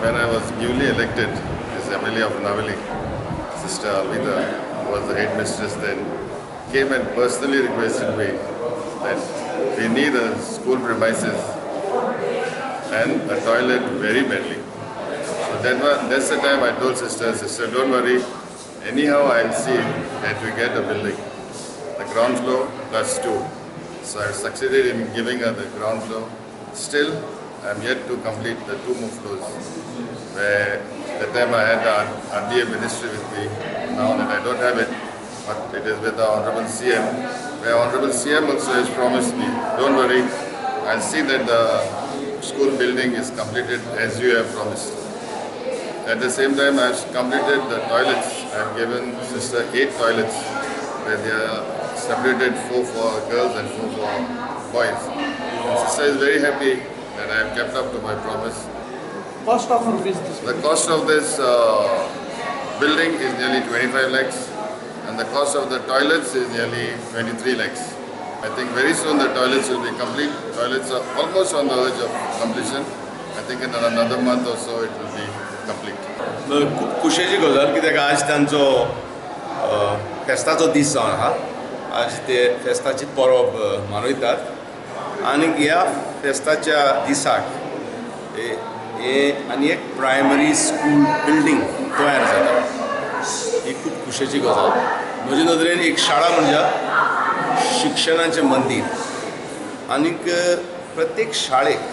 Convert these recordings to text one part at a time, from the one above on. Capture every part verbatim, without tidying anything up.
when I was newly elected as M L A of Navali, Sister Alvida, who was the headmistress then, came and personally requested me that we need a school premises and a toilet very badly. So that was, that's the time I told Sister, Sister, don't worry, anyhow I'll see that we get a building. The ground floor plus two. So I succeeded in giving her the ground floor. Still, I'm yet to complete the two more floors. Where the time I had the R D A ministry with me, now that I don't have it, but it is with the Honorable C M, where Honorable C M also has promised me, don't worry, I'll see that the school building is completed as you have promised. At the same time, I've completed the toilets. I've given Sister eight toilets, where they are separated, four for girls and four for boys. And Sister is very happy that I have kept up to my promise. Cost of rupees this The cost of this uh, building is nearly twenty-five lakhs, and the cost of the toilets is nearly twenty-three lakhs. I think very soon the toilets will be complete. Toilets are almost on the verge of completion. I think in another month or so it will be complete. खूब खुशेची गजाल कित्याक आज तांचो फेस्ताचो दीस जावन आहा. आज ते फेस्ताची परब मनयतात आनी ह्या फेस्ताच्या दिसाक हे आनी एक प्रायमरी स्कूल बिल्डिंग तयार जाता. ही खूब खुशेची गजाल. म्हजे नदरेन एक शाळा म्हणजे शिक्षणाचें मंदीर आनीक प्रत्येक शाळेक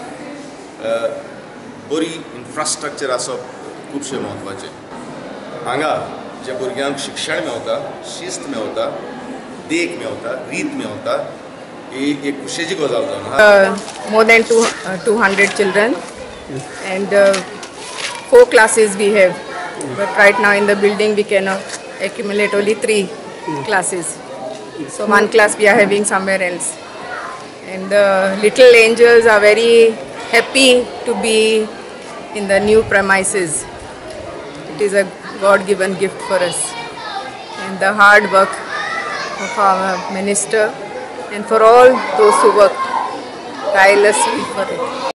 बरी इन्फ्रास्ट्रक्चर आसप खूबशें म्हत्वाचें. हांगा जे भुरग्यांक शिक्षण मेवता, शिस्त मेवता, देख मेवता, रीत मेवता, ही एक खुशेची गजाल जावन. More than two uh, two hundred children, and uh, four classes we have. But right now in the building we can uh, accumulate only three classes. So one class we are having somewhere else. And the little angels are very happy to be in the new premises. It is a God-given gift for us. And the hard work of our minister and for all those who worked tirelessly for it.